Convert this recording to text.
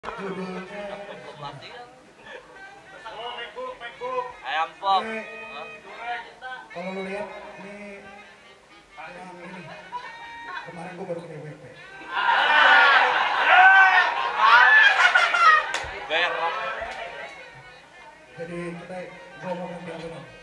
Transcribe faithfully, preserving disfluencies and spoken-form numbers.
judulnya ayam pop. ini, kalau lu lihat ini yang ini kemarin gua baru ke D W P Berok. jadi kita gua mau ganti apa nih